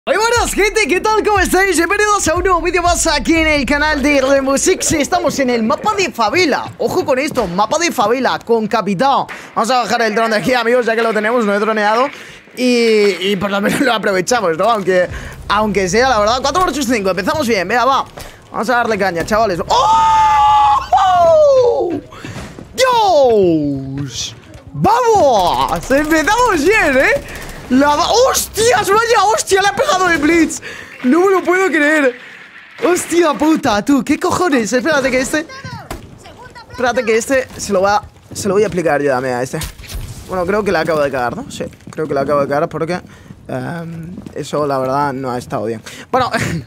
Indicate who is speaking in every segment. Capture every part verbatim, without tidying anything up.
Speaker 1: Muy buenas gente, ¿qué tal? ¿Cómo estáis? Bienvenidos a un nuevo vídeo más aquí en el canal de Rainbow Six. Estamos en el mapa de favela. Ojo con esto, mapa de favela con capitán. Vamos a bajar el dron de aquí, amigos, ya que lo tenemos, no he droneado. Y, y por lo menos lo aprovechamos, ¿no? Aunque, aunque sea, la verdad, cuatro por cinco, empezamos bien, venga, va. Vamos a darle caña, chavales. ¡Oh! ¡Dios! ¡Vamos! Empezamos bien, ¿eh? La ¡Hostias! ¡Vaya hostia! Le ha pegado el Blitz. No me lo puedo creer. ¡Hostia puta! Tú, ¿qué cojones? Espérate que este Espérate que este Se lo va Se lo voy a aplicar yo también a este. Bueno, creo que le acabo de cagar, ¿no? Sí, creo que le acabo de cagar porque um, eso, la verdad, no ha estado bien. Bueno.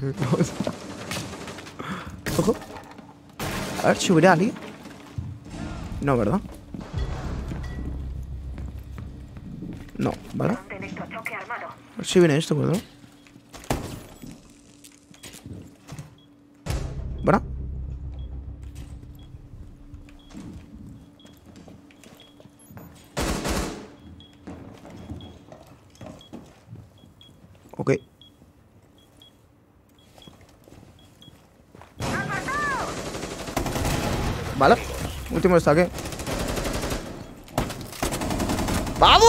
Speaker 1: Ojo. A ver, subirá alguien. No, ¿verdad? No, ¿vale? A ver si viene esto, ¿verdad? ¿Verdad? Ok. Vale. Último destaque. ¡Vamos!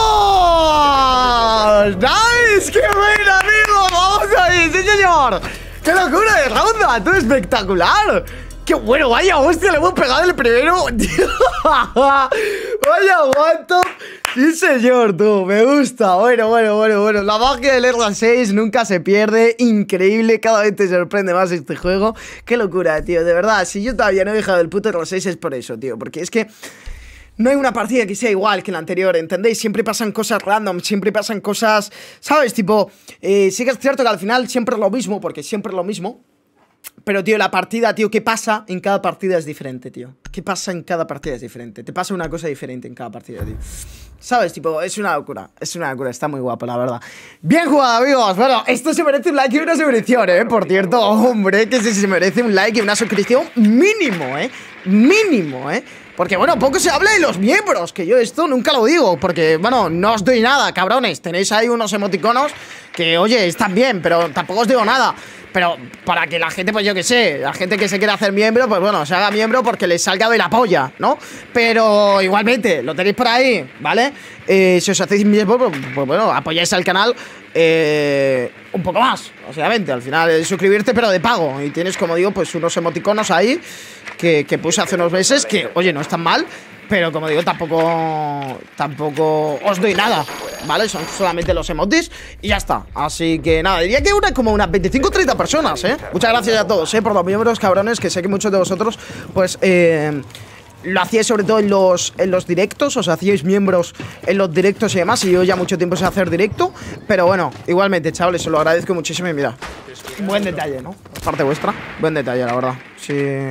Speaker 1: ¡Nice! ¡Qué bueno, amigo! ¡Vamos ahí! ¡Sí, señor! ¡Qué locura de ronda! ¡Todo espectacular! ¡Qué bueno! ¡Vaya hostia! Le hemos pegado el primero. ¡Vaya aguanto! ¡Sí, señor! Tú, me gusta. Bueno, bueno, bueno, bueno. La magia del R seis nunca se pierde. Increíble. Cada vez te sorprende más este juego. ¡Qué locura, tío! De verdad, si yo todavía no he dejado el puto R seis es por eso, tío. Porque es que no hay una partida que sea igual que la anterior, ¿entendéis? Siempre pasan cosas random, siempre pasan cosas, ¿sabes? Tipo, eh, sí que es cierto que al final siempre es lo mismo, porque siempre es lo mismo. Pero, tío, la partida, tío, ¿qué pasa en cada partida es diferente, tío? ¿Qué pasa en cada partida es diferente? Te pasa una cosa diferente en cada partida, tío. ¿Sabes? Tipo, es una locura, es una locura, está muy guapo, la verdad. Bien jugado, amigos. Bueno, esto se merece un like y una suscripción, ¿eh? Por cierto, hombre, que si se merece un like y una suscripción mínimo, ¿eh? Mínimo, ¿eh? Porque, bueno, poco se habla de los miembros, que yo esto nunca lo digo, porque, bueno, no os doy nada, cabrones. Tenéis ahí unos emoticonos que, oye, están bien, pero tampoco os digo nada. Pero para que la gente, pues yo que sé, la gente que se quiera hacer miembro, pues bueno, se haga miembro porque le salga de la polla, ¿no? Pero igualmente, lo tenéis por ahí, ¿vale? Eh, si os hacéis miembro, pues, pues bueno, apoyáis al canal eh, un poco más, obviamente. Al final es suscribirte, pero de pago. Y tienes, como digo, pues unos emoticonos ahí que, que puse hace unos meses, que, oye, no están mal. Pero como digo, tampoco Tampoco os doy nada, ¿vale? Son solamente los emotis y ya está. Así que nada, diría que una como unas veinticinco o treinta personas, ¿eh? Muchas gracias a todos, ¿eh? Por los miembros, cabrones, que sé que muchos de vosotros, pues, eh... lo hacíais sobre todo en los, en los directos, os hacíais miembros en los directos y demás. Y yo ya mucho tiempo sé hacer directo. Pero bueno, igualmente, chavales, os lo agradezco muchísimo. Y mira, buen detalle, ¿no? Por parte vuestra, buen detalle, la verdad. Si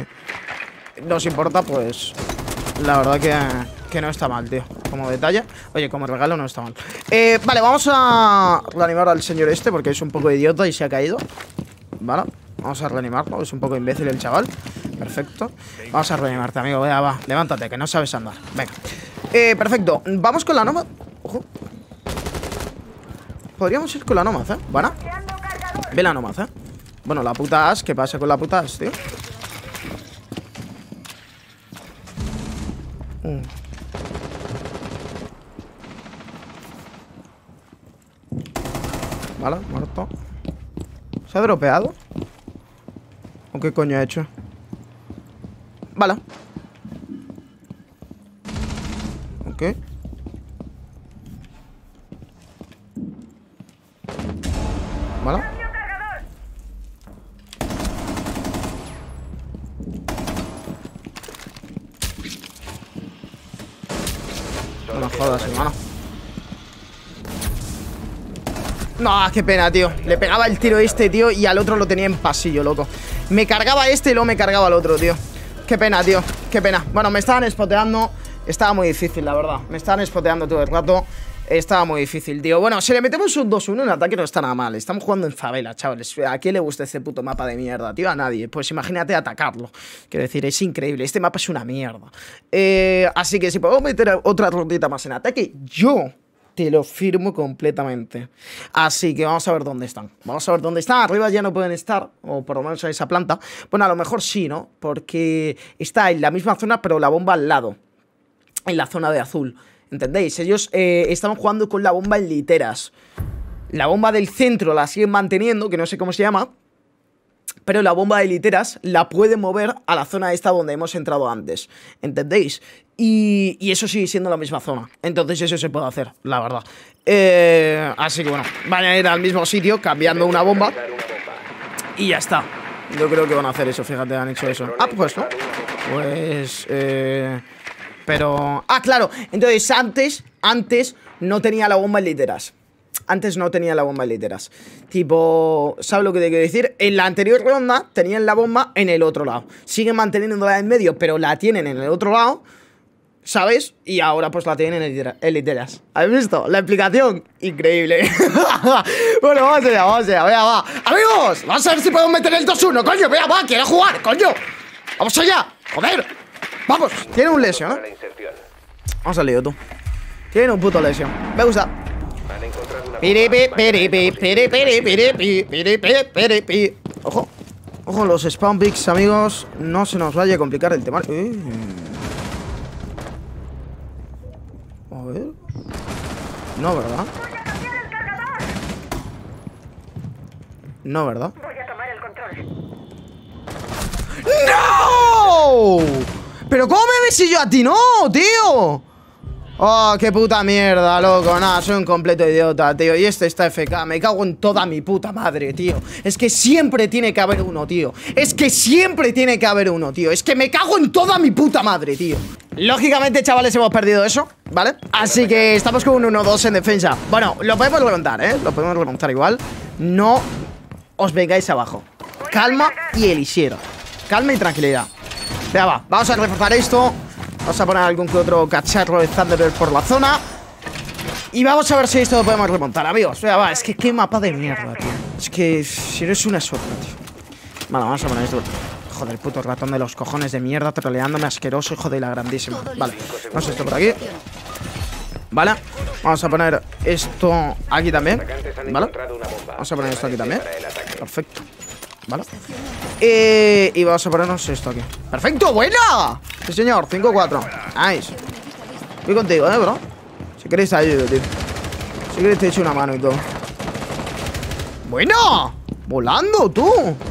Speaker 1: no os importa, pues la verdad que, que no está mal, tío. Como detalle, oye, como regalo no está mal. eh, Vale, vamos a reanimar al señor este, porque es un poco idiota y se ha caído. Vale, vamos a reanimarlo, es un poco imbécil el chaval. Perfecto, vamos a reanimarte, amigo. Venga, va, levántate, que no sabes andar. Venga, eh, perfecto, vamos con la Nomad. Ojo. Podríamos ir con la Nomad, ¿eh? ¿Van? Ve la Nomad, ¿eh? Bueno, la puta As, ¿qué pasa con la puta As, tío? Uh. Vale, muerto. ¿Se ha dropeado? ¿O qué coño ha hecho? Vale. Ok. Vale. No me jodas, hermano. No, qué pena, tío. Le pegaba el tiro este, tío, y al otro lo tenía en pasillo, loco. Me cargaba este y luego me cargaba al otro, tío. Qué pena, tío, qué pena. Bueno, me estaban spoteando. Estaba muy difícil, la verdad. Me estaban spoteando todo el rato. Estaba muy difícil, tío. Bueno, si le metemos un dos uno en ataque no está nada mal. Estamos jugando en favela, chavales. ¿A quién le gusta este puto mapa de mierda, tío? A nadie. Pues imagínate atacarlo. Quiero decir, es increíble. Este mapa es una mierda. Eh, así que si podemos meter otra rondita más en ataque, yo te lo firmo completamente. Así que vamos a ver dónde están. Vamos a ver dónde están. Arriba ya no pueden estar, o por lo menos en esa planta. Bueno, a lo mejor sí, ¿no? Porque está en la misma zona, pero la bomba al lado. En la zona de azul. ¿Entendéis? Ellos eh, estaban jugando con la bomba en literas. La bomba del centro la siguen manteniendo, que no sé cómo se llama. Pero la bomba de literas la pueden mover a la zona esta donde hemos entrado antes. ¿Entendéis? Y, y eso sigue siendo la misma zona. Entonces eso se puede hacer, la verdad. Eh, así que bueno, van a ir al mismo sitio cambiando una bomba. Y ya está. Yo creo que van a hacer eso, fíjate, han hecho eso. Ah, pues no. Pues... Eh, pero... Ah, claro. Entonces antes, antes no tenía la bomba en literas. Antes no tenía la bomba en literas. Tipo, ¿sabes lo que te quiero decir? En la anterior ronda tenían la bomba en el otro lado. Siguen manteniéndola en medio, pero la tienen en el otro lado, ¿sabes? Y ahora pues la tienen en literas. ¿Has visto? La explicación, increíble. Bueno, vamos allá, vamos allá, venga, va. Amigos, vamos a ver si podemos meter el dos uno, coño, venga, va, quiero jugar, coño. Vamos allá, joder. Vamos, tiene un lesión, ¿no? Vamos al lío, tú. Tiene un puto lesión, me gusta. Ojo, ojo los spawn picks, amigos. No se nos vaya a complicar el tema. eh. A ver. No, ¿verdad? No, ¿verdad?
Speaker 2: Voy a tomar el control.
Speaker 1: ¡No! ¿Pero cómo me ves si yo a ti no, tío? Oh, qué puta mierda, loco. Nada, soy un completo idiota, tío. Y este está F K, me cago en toda mi puta madre, tío. Es que siempre tiene que haber uno, tío. Es que siempre tiene que haber uno, tío. Es que me cago en toda mi puta madre, tío. Lógicamente, chavales, hemos perdido eso, ¿vale? Así que estamos con un uno dos en defensa. Bueno, lo podemos remontar, ¿eh? Lo podemos remontar igual. No os vengáis abajo. Calma y elixir. Calma y tranquilidad. Venga, va, vamos a reforzar esto. Vamos a poner algún que otro cacharro de Thunderbird por la zona. Y vamos a ver si esto lo podemos remontar, amigos. Venga, va, es que qué mapa de mierda, tío. Es que si eres una sopa, tío. Vale, vamos a poner esto. Joder, puto ratón de los cojones de mierda, troleándome asqueroso, hijo de la grandísima. Vale, vamos a esto por aquí. Vale, vamos a poner esto aquí también. Vale, vamos a poner esto aquí también. Perfecto. Vale. Eh, y vamos a ponernos esto aquí. ¡Perfecto! ¡Buena! Sí, señor. cinco cuatro. Nice. Voy contigo, ¿eh, bro? Si queréis ayuda, tío. Si queréis te echo una mano y todo. ¡Buena! ¡Volando, tú!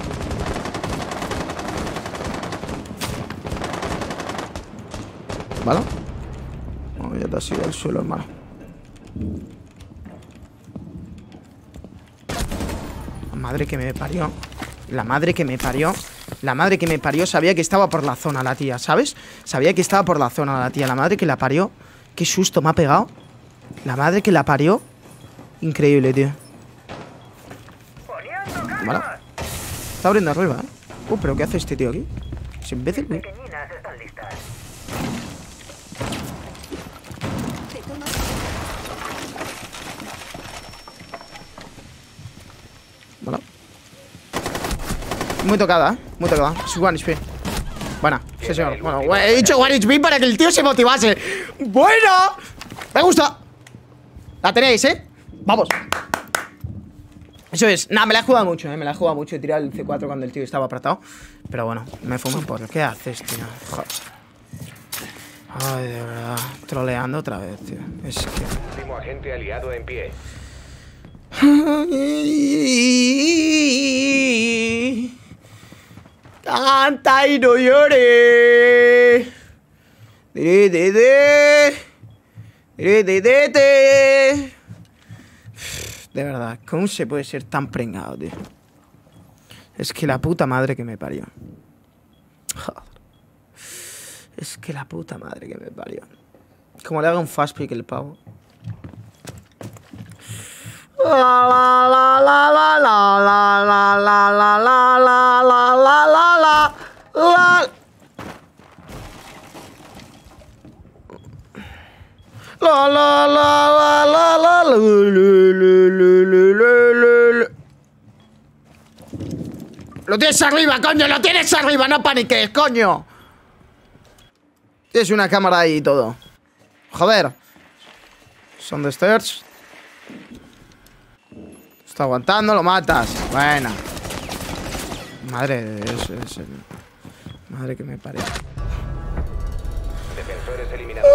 Speaker 1: ¿Vale? Oh, ya te has ido al suelo, hermano. La madre que me parió. La madre que me parió. La madre que me parió sabía que estaba por la zona la tía, ¿sabes? Sabía que estaba por la zona la tía. La madre que la parió. Qué susto me ha pegado. La madre que la parió. Increíble, tío. Vale. Está abriendo arriba, ¿eh? Uh, pero ¿qué hace este tío aquí? Es imbécil, ¿eh? Vale. Muy tocada, ¿eh? Muy tocada. Es one H P. Buena. Sí, señor. Bueno, he dicho one H P para que el tío se motivase. ¡Buena! Me gusta. La tenéis, ¿eh? Vamos. Eso es. Nada, me la he jugado mucho, ¿eh? Me la he jugado mucho. He tirado el C cuatro cuando el tío estaba apretado. Pero bueno, me fumo por... ¿Qué haces, tío? Joder. Ay, de verdad. Troleando otra vez, tío. Es que...
Speaker 3: Último agente aliado en pie.
Speaker 1: Canta y no llores. De, de, de. De, de, de, de. De verdad, ¿cómo se puede ser tan prengado, tío? Es que la puta madre que me parió. Joder. Es que la puta madre que me parió. Como le haga un fast pick el pavo. La la la la la la la la la la la la la la la la. La la la la la la. Lo tienes arriba, coño, lo tienes arriba, no paniques, coño. Tienes una cámara ahí y todo. Joder. Son de stairs. Está aguantando, lo matas. Buena. Madre de Dios, es el... Madre que me pare.
Speaker 2: Defensores eliminados.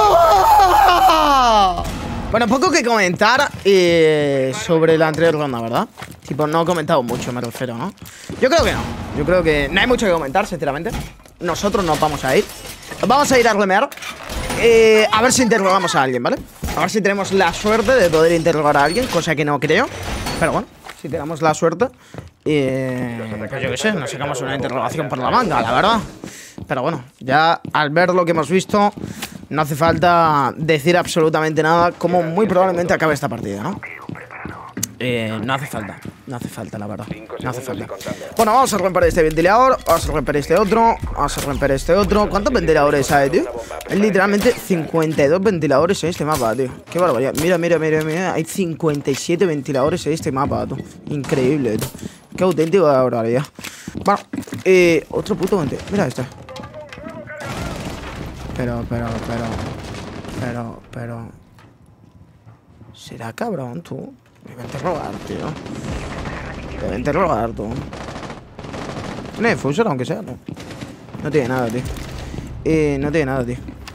Speaker 1: ¡Oh! Bueno, poco que comentar eh, sobre la anterior ronda, ¿verdad? Tipo, no he comentado mucho, me refiero, ¿no? Yo creo que no. Yo creo que no hay mucho que comentar, sinceramente. Nosotros nos vamos a ir. Nos vamos a ir a remear. Eh, a ver si interrogamos a alguien, ¿vale? A ver si tenemos la suerte de poder interrogar a alguien, cosa que no creo. Pero bueno, si tenemos la suerte, eh, pues yo qué sé, nos sacamos una interrogación por la manga, la verdad. Pero bueno, ya al ver lo que hemos visto, no hace falta decir absolutamente nada, como muy probablemente acabe esta partida, ¿no? Eh, no hace falta, no hace falta, la verdad. No hace falta. Bueno, vamos a romper este ventilador, vamos a romper este otro, vamos a romper este otro. ¿Cuántos ventiladores hay, tío? Hay literalmente cincuenta y dos ventiladores en este mapa, tío. Qué barbaridad. Mira, mira, mira, mira. Hay cincuenta y siete ventiladores en este mapa, tío. Increíble, tío. Qué auténtico barbaridad. Bueno, eh, otro puto ventilador. Mira este. Pero, pero, pero, pero, pero. ¿Será cabrón, tú? Me voy a interrogar, tío. Me voy a interrogar, tú. Tiene defuser, aunque sea, ¿no? No tiene nada, tío. Eh, no tiene nada, tío.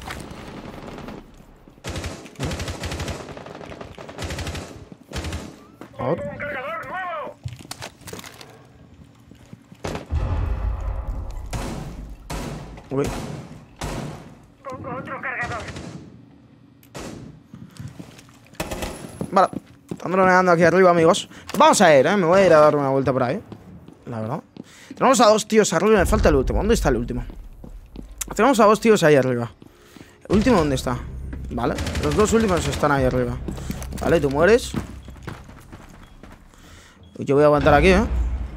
Speaker 1: ¿Oh? Uy.
Speaker 3: Pongo otro cargador.
Speaker 1: Vale. Están droneando aquí arriba, amigos. Vamos a ir, ¿eh? Me voy a ir a dar una vuelta por ahí, la verdad. Tenemos a dos tíos arriba y me falta el último. ¿Dónde está el último? Tenemos a dos tíos ahí arriba. ¿El último dónde está? Vale. Los dos últimos están ahí arriba. Vale, tú mueres. Yo voy a aguantar aquí, ¿eh?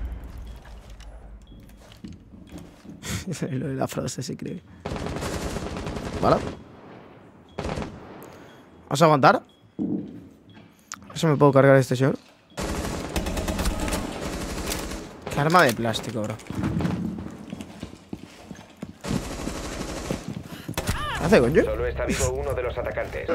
Speaker 1: Lo de la frase se cree. Vale. ¿Vas a aguantar? Eso me puedo cargar este señor. Qué arma de plástico, bro. ¿Qué hace, coño?
Speaker 2: Solo está vivo uno de los atacantes.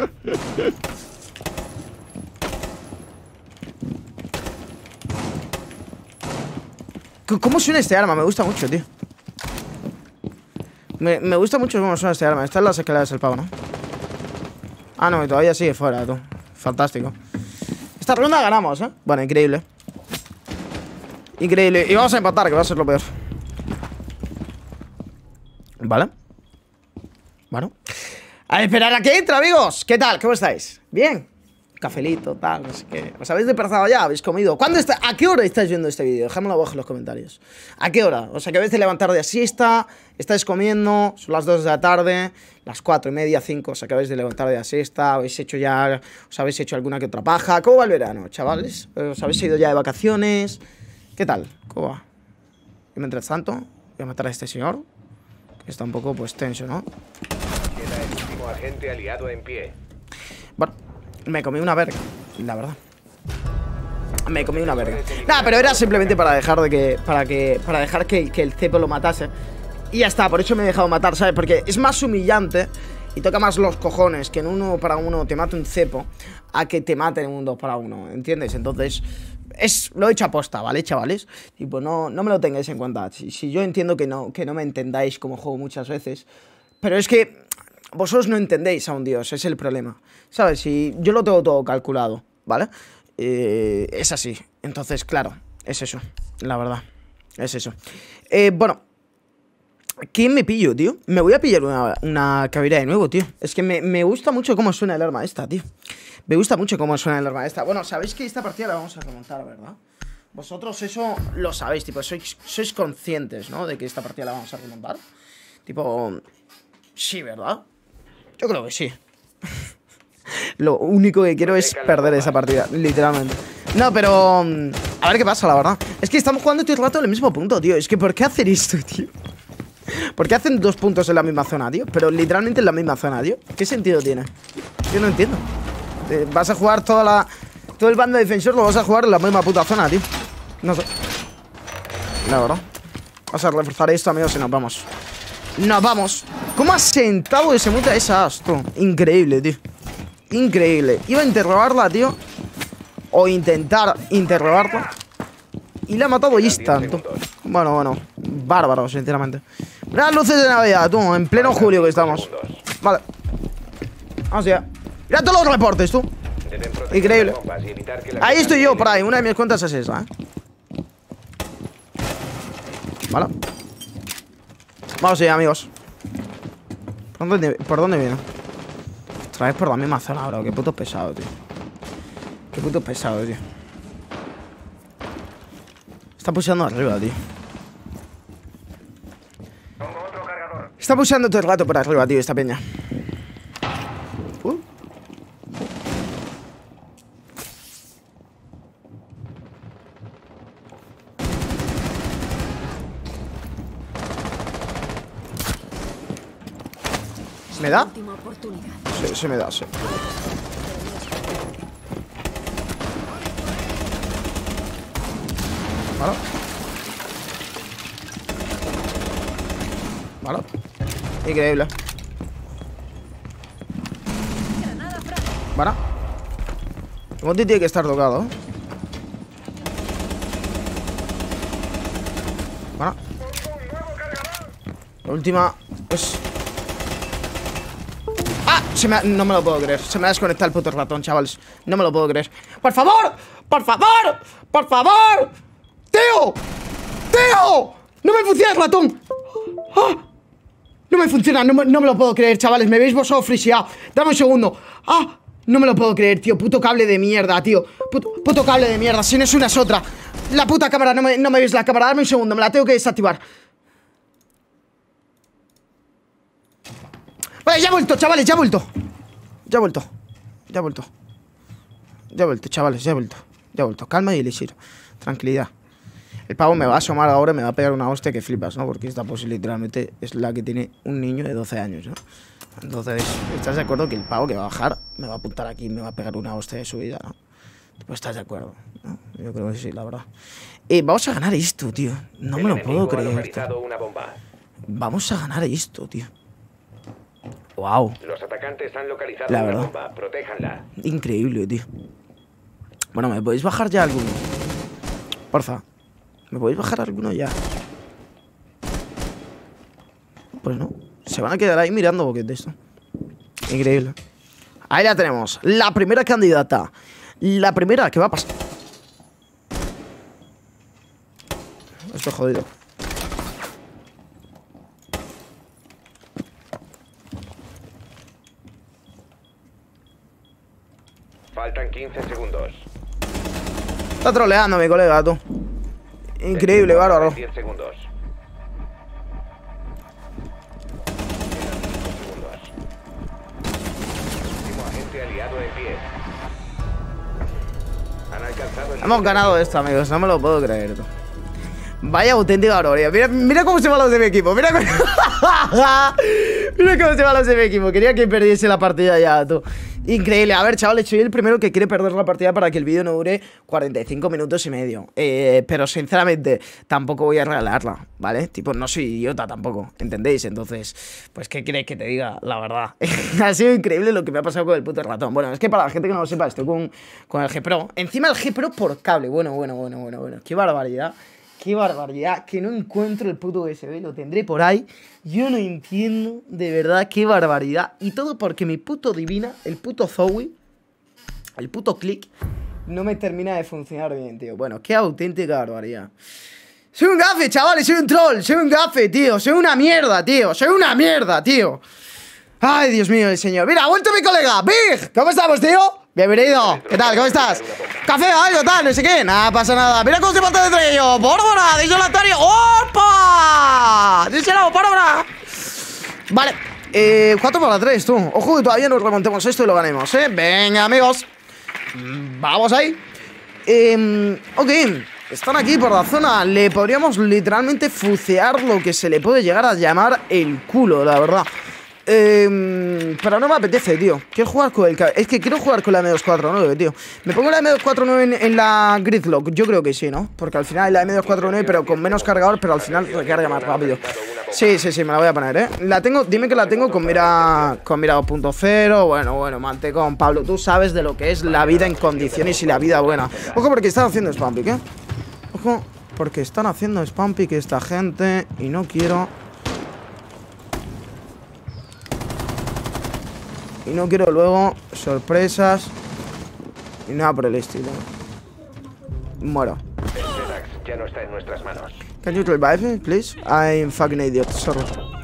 Speaker 1: ¿Cómo suena este arma? Me gusta mucho, tío. Me, me gusta mucho cómo suena este arma. Está en las escaleras del pavo, ¿no? Ah, no, y todavía sigue fuera, tú. Fantástico. Esta ronda ganamos, ¿eh? Bueno, increíble. Increíble. Y vamos a empatar, que va a ser lo peor. Vale. Bueno. A esperar a que entre, amigos. ¿Qué tal? ¿Cómo estáis? ¿Bien? Cafelito, tal, no sé qué. ¿Os habéis despertado ya? ¿Habéis comido? ¿Cuándo está? ¿A qué hora estáis viendo este vídeo? Dejadmelo abajo en los comentarios. ¿A qué hora? O sea, que habéis de levantar de siesta, estáis comiendo, son las dos de la tarde, las cuatro y media, cinco, os acabáis de levantar de la siesta, habéis hecho ya, os habéis hecho alguna que otra paja. ¿Cómo va el verano, chavales? ¿Os habéis ido ya de vacaciones? ¿Qué tal? ¿Cómo va? Y mientras tanto, voy a matar a este señor, que está un poco, pues, tenso, ¿no?
Speaker 2: Queda el último agente aliado en pie.
Speaker 1: Bueno, me comí una verga, la verdad. Me comí una verga. Nada, pero era simplemente para dejar de que. Para que. Para dejar que, que el cepo lo matase. Y ya está, por eso me he dejado matar, ¿sabes? Porque es más humillante y toca más los cojones que en uno para uno te mate un cepo a que te maten en un dos para uno, ¿entiendes? Entonces, es, lo he hecho aposta, ¿vale, chavales? Tipo, no, no me lo tengáis en cuenta. Si, si yo entiendo que no, que no me entendáis como juego muchas veces, pero es que vosotros no entendéis a un dios, es el problema, ¿sabes? Si yo lo tengo todo calculado, ¿vale? Eh, es así, entonces, claro, es eso, la verdad, es eso. Eh, bueno, ¿quién me pillo, tío? Me voy a pillar una, una cavidad de nuevo, tío. Es que me, me gusta mucho cómo suena el arma esta, tío. Me gusta mucho cómo suena el arma esta. Bueno, sabéis que esta partida la vamos a remontar, ¿verdad? Vosotros eso lo sabéis, tipo, sois, sois conscientes, ¿no? De que esta partida la vamos a remontar. Tipo, sí, ¿verdad? Yo creo que sí. Lo único que quiero es perder esa partida, literalmente. No, pero a ver qué pasa, la verdad. Es que estamos jugando todo el rato en el mismo punto, tío. Es que ¿por qué hacer esto, tío? ¿Por qué hacen dos puntos en la misma zona, tío? Pero literalmente en la misma zona, tío. ¿Qué sentido tiene? Yo no entiendo. eh, Vas a jugar toda la... Todo el bando defensor lo vas a jugar en la misma puta zona, tío. No sé. La verdad. Vamos a reforzar esto, amigos, y nos vamos. ¡Nos vamos! ¿Cómo ha sentado ese muta esa as, tú? Increíble, tío. increíble. Iba a interrogarla, tío. O intentar interrogarla. Y la ha matado instant. Bueno, bueno. Bárbaro, sinceramente. Mira las luces de Navidad, tú. En pleno julio que estamos. Vale. Vamos allá. Mira todos los reportes, tú. Increíble. Ahí estoy yo, por ahí. Una de mis cuentas es esa, ¿eh? Vale. Vamos allá, amigos. ¿Por dónde, por dónde viene? Otra vez por la misma zona ahora. Qué puto pesado, tío. Qué puto pesado, tío. Está pusheando arriba, tío. Está pusheando todo el rato por arriba, tío, esta peña. Uh. ¿Se me da? Sí, se me da, sí. Vale. Vale. Increíble. Vale. El bote tiene que estar tocado, ¿eh? Vale. La última es... ¡Ah! Se me ha... No me lo puedo creer. Se me ha desconectado el puto ratón, chavales. No me lo puedo creer. ¡Por favor! ¡Por favor! ¡Por favor! ¡Tío! ¡Tío! ¡No me funciona el ratón! ¡Ah! No me funciona, no me, no me lo puedo creer, chavales. Me veis vosotros friseado. Dame un segundo. ¡Ah! No me lo puedo creer, tío. Puto cable de mierda, tío. Puto, puto cable de mierda. Si no es una es otra. La puta cámara, no me, no me veis la cámara. Dame un segundo, me la tengo que desactivar. Vale, ya he vuelto, chavales, ya he vuelto. Ya he vuelto. Ya he vuelto. Ya he vuelto, chavales, ya he vuelto. Ya he vuelto. Calma y elixir. Tranquilidad. El pavo me va a asomar ahora y me va a pegar una hostia que flipas, ¿no? Porque esta pose literalmente es la que tiene un niño de doce años, ¿no? Entonces, ¿estás de acuerdo que el pavo que va a bajar me va a apuntar aquí y me va a pegar una hostia de su vida, ¿no? Pues estás de acuerdo, ¿no? Yo creo que sí, la verdad. Eh, vamos a ganar esto, tío. No me lo puedo creer, tío. Vamos a ganar esto, tío. Wow.
Speaker 2: Los atacantes han localizado
Speaker 1: la
Speaker 2: una
Speaker 1: verdad.
Speaker 2: bomba. Protéjanla.
Speaker 1: Increíble, tío. Bueno, ¿me podéis bajar ya alguno? Porfa. ¿Me podéis bajar alguno ya? Pues no. Se van a quedar ahí mirando boquete esto. Increíble. Ahí la tenemos. La primera candidata. La primera que va a pasar. Esto es jodido.
Speaker 2: Faltan quince segundos.
Speaker 1: Está troleando mi colega, tú. Increíble, bárbaro.
Speaker 2: diez segundos. Último agente aliado en pie. Han alcanzado el...
Speaker 1: Hemos ganado esto, amigos. No me lo puedo creer, tú. Vaya auténtica gloria. Mira, mira cómo se van los de mi equipo. Mira cómo... Mira cómo se van los de mi equipo. Quería que perdiese la partida ya, tú. Increíble. A ver, chavales, soy el primero que quiere perder la partida para que el vídeo no dure cuarenta y cinco minutos y medio. Eh, pero sinceramente, tampoco voy a regalarla, ¿vale? Tipo, no soy idiota tampoco, ¿entendéis? Entonces, pues, ¿qué queréis que te diga? La verdad. Ha sido increíble lo que me ha pasado con el puto ratón. Bueno, es que para la gente que no lo sepa, estoy con, con el G Pro. Encima el G Pro por cable. Bueno, bueno, bueno, bueno, bueno. Qué barbaridad. Qué barbaridad, que no encuentro el puto U S B, lo tendré por ahí. Yo no entiendo, de verdad, qué barbaridad. Y todo porque mi puto Divina, el puto Zoe, el puto Click, no me termina de funcionar bien, tío. Bueno, qué auténtica barbaridad. Soy un gafe, chavales, soy un troll, soy un gafe, tío. Soy una mierda, tío, soy una mierda, tío. Ay, Dios mío, el señor. Mira, ha vuelto mi colega, Big. ¿Cómo estamos, tío? Bienvenido. ¿Qué tal? ¿Cómo estás? Café, algo tal, no sé qué. Nada, pasa nada. Mira cómo se falta entre ellos. ¡Pórvora! ¡Disolatorio! ¡Opa! ¡Díselo, pórvora! Vale. Eh, cuatro para tres, tú. Ojo que todavía nos remontemos esto y lo ganemos, ¿eh? Venga, amigos. Vamos ahí. Eh, ok. Están aquí por la zona. Le podríamos literalmente fucear lo que se le puede llegar a llamar el culo, la verdad. Eh, pero no me apetece, tío. Quiero jugar con el... Es que quiero jugar con la M dos cuatro nueve, tío. ¿Me pongo la M dos cuatro nueve en, en la Gridlock? Yo creo que sí, ¿no? Porque al final es la M dos cuatro nueve, pero con menos cargador, pero al final recarga más rápido. Sí, sí, sí, me la voy a poner, ¿eh? La tengo, dime que la tengo con mira, con mira dos punto cero. Bueno, bueno, mantecón, Pablo. Tú sabes de lo que es la vida en condiciones y la vida buena. Ojo, porque están haciendo spam pick, ¿eh? Ojo, porque están haciendo spam pick esta gente. Y no quiero... Y no quiero luego sorpresas y nada por el estilo. Muero.
Speaker 2: El Zedax ya no está en nuestras manos.
Speaker 1: Can you revive me, please? I'm fucking idiot, sorry.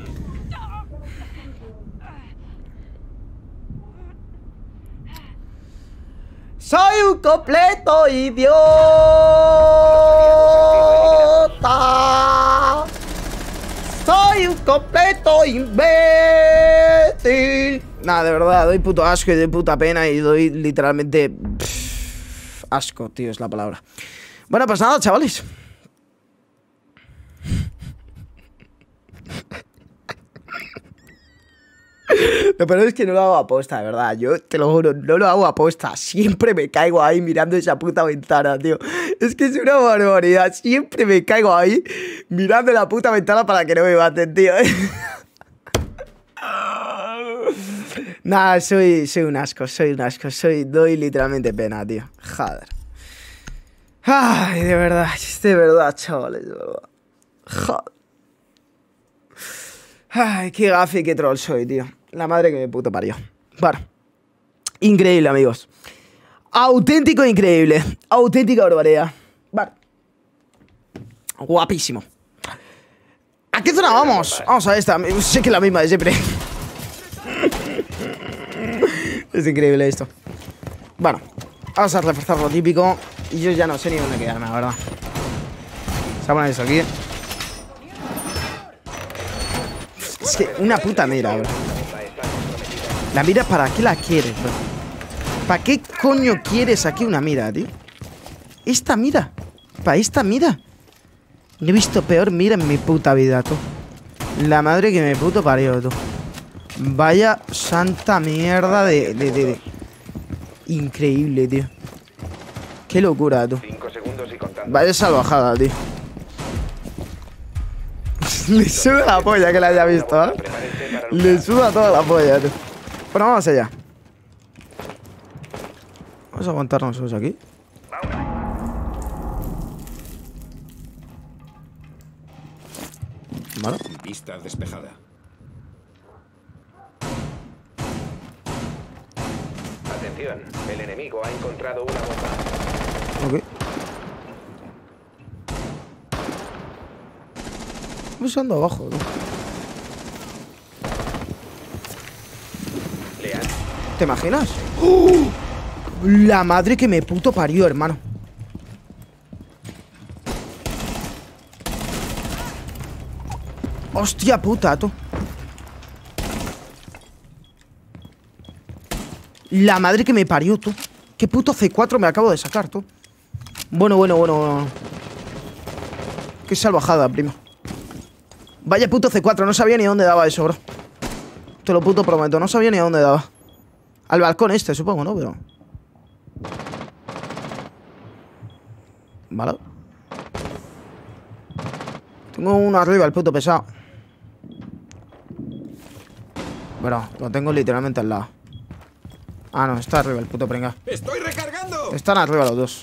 Speaker 1: Soy un completo idiota. Soy un completo imbécil. Nada, de verdad, doy puto asco y doy puta pena y doy literalmente... Pff, asco, tío, es la palabra. Bueno, pues nada, chavales. Lo peor es que no lo hago aposta, de verdad. Yo te lo juro, no lo hago aposta. Siempre me caigo ahí mirando esa puta ventana, tío. Es que es una barbaridad. Siempre me caigo ahí mirando la puta ventana para que no me maten, tío. Nada, soy, soy un asco, soy un asco. Soy, doy literalmente pena, tío. Joder. Ay, de verdad, de verdad, chavales, de verdad. Joder. Ay, qué gafe y qué troll soy, tío. La madre que me puto parió. Bueno. Increíble, amigos. Auténtico increíble. Auténtica barbaridad. Vale. Guapísimo. ¿A qué zona vamos? Vamos a esta. Sé que es la misma de siempre. Es increíble esto. Bueno. Vamos a reforzar lo típico. Y yo ya no sé ni dónde quedarme, la verdad. Vamos a poner eso aquí. Es que una puta mira, bro. La mira, ¿para qué la quieres, bro? ¿Para qué coño quieres aquí una mira, tío? Esta mira. ¿Para esta mira? No he visto peor mira en mi puta vida, tú. La madre que me puto parió, tú. Vaya santa mierda de... de, de, de. Increíble, tío. Qué locura, tú. Vaya salvajada, tío. Le suda la polla que la haya visto, ¿eh? Le suda toda la polla, tío. Bueno, vamos allá. Vamos a aguantarnos nosotros aquí. Vale.
Speaker 4: Pista despejada.
Speaker 2: Atención, el enemigo ha encontrado una bomba.
Speaker 1: Ok. Vamos ando abajo, tío. ¿Te imaginas? ¡Oh! La madre que me puto parió, hermano. Hostia puta, tú. La madre que me parió, tú. ¿Qué puto C cuatro me acabo de sacar, tú? Bueno, bueno, bueno, bueno. Qué salvajada, primo. Vaya puto C cuatro, no sabía ni dónde daba eso, bro. Te lo puto prometo, no sabía ni a dónde daba. Al balcón este, supongo, ¿no? Pero... Vale. Tengo uno arriba, el puto pesado. Bueno, lo tengo literalmente al lado. Ah, no, está arriba el puto pringa.
Speaker 4: ¡Estoy recargando!
Speaker 1: Están arriba los dos.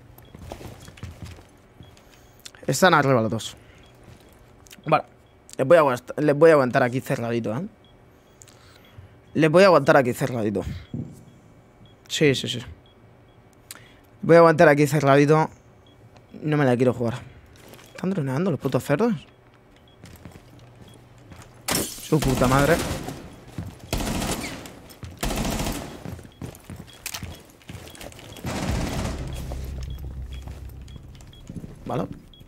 Speaker 1: Están arriba los dos. Vale. Les voy a aguantar, les voy a aguantar aquí cerradito, ¿eh? Les voy a aguantar aquí cerradito. Sí, sí, sí. Voy a aguantar aquí cerradito. No me la quiero jugar. ¿Están droneando los putos cerdos? Su puta madre. ¿Vale?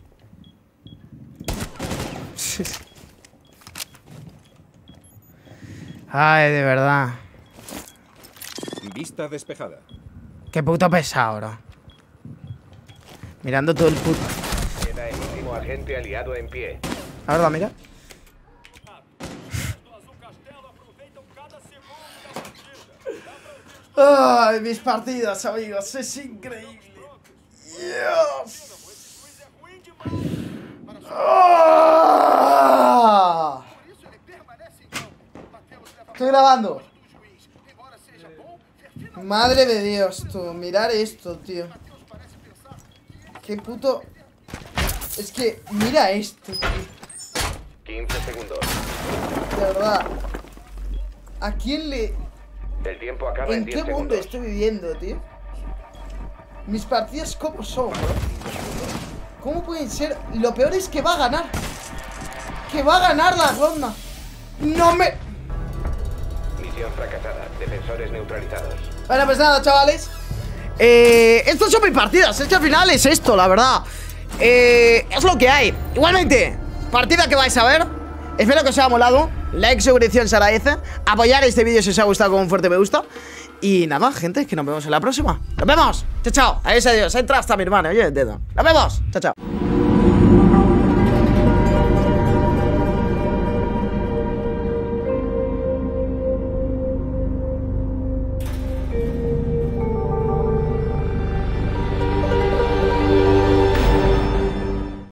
Speaker 1: Ay, de verdad.
Speaker 4: Vista despejada.
Speaker 1: Qué puto pesado, bro. Mirando todo el puto...
Speaker 2: Queda el último agente aliado en pie.
Speaker 1: La verdad, mira. Ay, mis partidas, amigos. Es increíble. Dios. Ah. grabando. Madre de Dios, tú. Mirar esto, tío. Qué puto... Es que, mira esto, tío.
Speaker 2: quince segundos.
Speaker 1: De verdad. ¿A quién le...?
Speaker 2: El tiempo acaba en
Speaker 1: ¿En
Speaker 2: diez
Speaker 1: qué mundo
Speaker 2: segundos.
Speaker 1: estoy viviendo, tío? Mis partidas, ¿cómo son, bro? ¿Cómo pueden ser? Lo peor es que va a ganar. Que va a ganar la ronda. No me...
Speaker 2: Misión fracasada. Defensores neutralizados.
Speaker 1: Bueno, pues nada, chavales. Eh, estas son mis partidas. Es que al final es esto, la verdad. Eh, es lo que hay. Igualmente, partida que vais a ver. Espero que os haya molado. Like, suscripción se agradece. Apoyar este vídeo si os ha gustado con un fuerte me gusta. Y nada, gente, que nos vemos en la próxima. ¡Nos vemos! ¡Chao, chao! Adiós, adiós. Entra hasta mi hermana, oye, el dedo. ¡Nos vemos! ¡Chao, chao!